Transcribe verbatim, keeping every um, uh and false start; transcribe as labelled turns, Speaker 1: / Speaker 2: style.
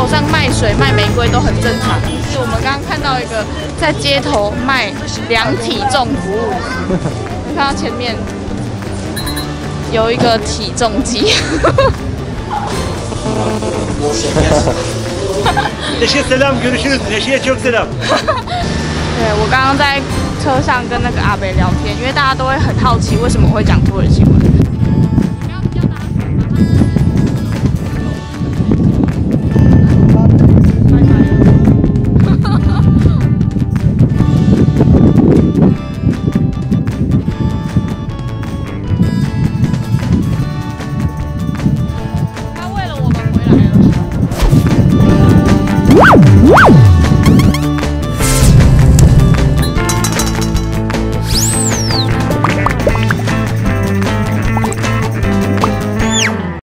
Speaker 1: 头上卖水、卖玫瑰都很正常。是我们刚刚看到一个在街头卖量体重服务，你看到前面有一个体重机。
Speaker 2: Neşe selam, görüşürüz. Neşe'ye çok selam.
Speaker 1: 对，我刚刚在车上跟那个阿北聊天，因为大家都会很好奇为什么会讲土耳其文。